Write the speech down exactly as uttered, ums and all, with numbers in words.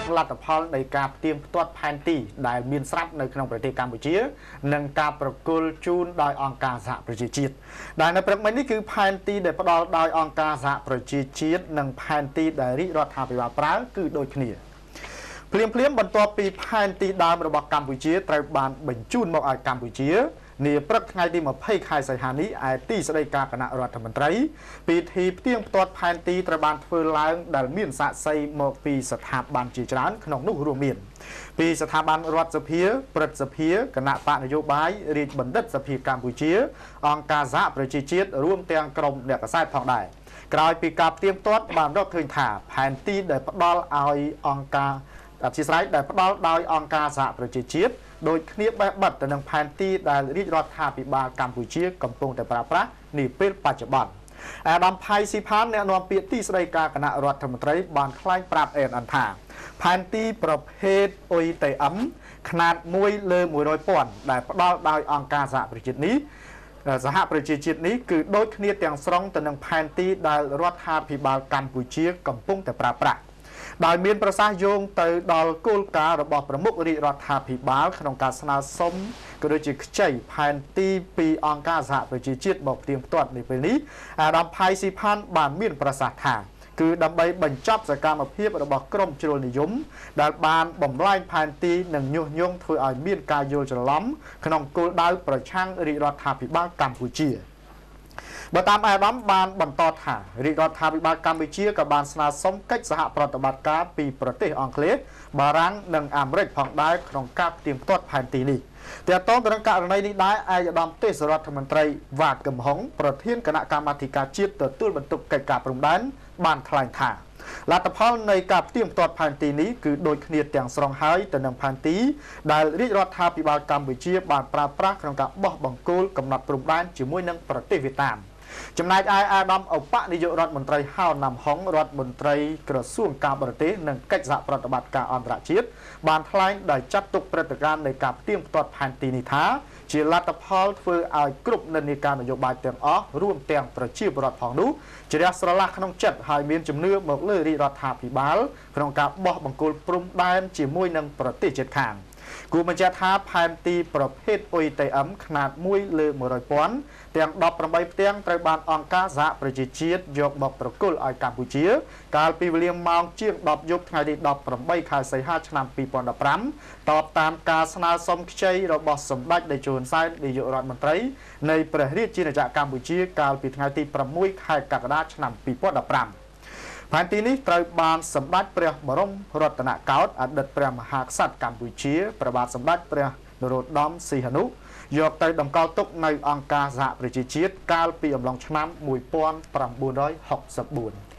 លទ្ធផលនៃការផ្ទៀងផ្ទាត់ផែនទីដែលមានស្រាប់នៅក្នុងប្រទេសកម្ពុជានិងការប្រគល់ជូនដោយអង្គការសហប្រជាជាតិដែលនៅព្រឹកមិញនេះគឺផែនទីដែលផ្ដល់ដោយអង្គការសហប្រជាជាតិនិងផែនទីដែលរាជរដ្ឋាភិបាលប្រើគឺដូចគ្នាភ្លាមភ្លាមបន្ទាប់ពីផែនទីដើមរបស់កម្ពុជាត្រូវបានបញ្ជូនមកឲ្យកម្ពុជានាព្រឹកថ្ងៃទី20ខែសីហានេះឯទីស្តីការគណៈរដ្ឋមន្ត្រីពិធីផ្ទៀងផ្ទាត់ផែនទីត្រូវបានធ្វើឡើងដែលមានសាក្សីមកពីស្ថាប័នជាច្រើនក្នុងនោះរួមមានពីស្ថាប័នរដ្ឋសភាព្រឹទ្ធសភាគណៈបកនយោបាយរាជបណ្ឌិតសភាកម្ពុជាអង្គការសហប្រជាជាតិរួមទាំងក្រុមអ្នកកាសែតផងដែរក្រោយពីការផ្ទៀងផ្ទាត់បានរកឃើញថាផែនទីដែលផ្ដល់ឲ្យអង្គការអធិស្ឋានដែលផ្ដល់ដោយអង្គការសហប្រជាជាតិដោយគ្នាបេះបិទទៅនឹងផែនទីដែលរាជរដ្ឋាភិបាលកម្ពុជាកំពុងតែប្រើប្រាស់នាពេលបច្ចុប្បន្នអាដាមផៃស៊ីផានអ្នកនាំពាក្យទីស្តីការគណៈរដ្ឋមន្ត្រីបានថ្លែងប្រាប់អេនអនថាផែនទីប្រភេទអ៊ុយតេអឹមຂະຫນາດមួយលើមួយរយពាន់ដែលផ្ដល់ដោយអង្គការសហប្រជាជាតិនេះសហប្រជាជាតិនេះគឺដូចគ្នាទាំងស្រុងទៅនឹងផែនទីដែលរដ្ឋាភិបាលកម្ពុជាកំពុងតែប្រើប្រាស់ដោយមានប្រសាសន៍យោងទៅដល់គោលការណ៍របស់ប្រមុខរាជរដ្ឋាភិបាលក្នុងការស្នើសុំក៏ដូចជាខ្ចីផែនទីពីអង្គការសហប្រជាជាតិមកផ្ទៀងផ្ទាត់នៅពេលនេះអាដាមផៃស៊ីផានបានមានប្រសាសន៍ថាគឺដើម្បីបញ្ចប់សកម្មភាពរបស់ក្រមជ្រុលនិយមដែលបានបំលែងផែនទីនិងញុះញង់ធ្វើឲ្យមានការយល់ច្រឡំក្នុងគោលដៅប្រឆាំងរាជរដ្ឋាភិបាលកម្ពុជាបើតាមអាដាមបានបន្តថារាជរដ្ឋាភិបាលកម្ពុជាក៏បានស្នើសុំកិច្ចសហប្រតិបត្តិការពីប្រទេសអង់គ្លេសបារាំងនិងអាមេរិកផងដែរក្នុងការផ្ទៀងផ្ទាត់ផែនទីនេះទាក់ទងទៅនឹងករណីនេះដែរឯកឧត្តមទេសរដ្ឋមន្ត្រីវ៉ាកឹមហុងប្រធានគណៈកម្មាធិការជាតិទទួលបន្ទុកកិច្ចការព្រំដែនបានថ្លែងថាលទ្ធផលនៃការផ្ទៀងផ្ទាត់ផែនទីនេះគឺដូចគ្នាទាំងស្រុងហើយទៅនឹងផែនទីដែលរាជរដ្ឋាភិបាលកម្ពុជាបានប្រើប្រាស់ក្នុងការបោះបង្គោលកំណត់ព្រំដែនជាមួយនឹងប្រទេសវៀតណាមចំណែកឯអាដាមឧបនាយករដ្ឋមន្ត្រីហៅណាំហុងរដ្ឋមន្ត្រីក្រសួងការបរទេសនិងកិច្ចសហប្រតិបត្តិការអន្តរជាតិបានថ្លែងដោយចាត់ទុកព្រឹត្តិការណ៍នៃការផ្ទៀងផ្ទាត់ផែនទីនេះថាជាលទ្ធផលធ្វើឲ្យគ្រប់និន្នាការនយោបាយទាំងអស់រួមទាំងប្រជាពលរដ្ឋផងនោះជ្រះស្រឡះក្នុងចិត្តហើយមានជំនឿមកលើរាជរដ្ឋាភិបាលក្នុងការបោះបង្គោលព្រំដែនជាមួយនឹងប្រទេសជិតខាងគូបញ្ជាក់ថាផែនទីប្រភេទអ៊ុយតេអឹមຂະຫນາດមួយលើមួយរយពាន់ទាំងដប់ប្រាំបីផ្ទាំងត្រូវបានអង្គការសហប្រជាជាតិយកមកប្រគល់ឲ្យកម្ពុជាកាលពីវេលាម៉ោងជាងដប់យប់ថ្ងៃទីដប់ប្រាំបីខែសីហាឆ្នាំពីរពាន់ដប់ប្រាំតបតាមការស្នើសុំខ្ចីរបស់សម្ដេចតេជោ ហ៊ុនសែននាយករដ្ឋមន្ត្រីនៃព្រះរាជាណាចក្រកម្ពុជាកាលពីថ្ងៃទីប្រាំមួយខែកក្កដាឆ្នាំពីរពាន់ដប់ប្រាំផែនទីនេះត្រូវបានសម្ដេចព្រះបរមរតនកោដ្ឋអតីតព្រះមហាក្សត្រកម្ពុជាព្រះបាទសម្ដេចព្រះនរោត្តមសីហនុយកទៅតម្កល់ទុកនៅអង្គការសហប្រជាជាតិកាលពីអំឡុងឆ្នាំមួយពាន់ប្រាំបួនរយហុកសិបបួន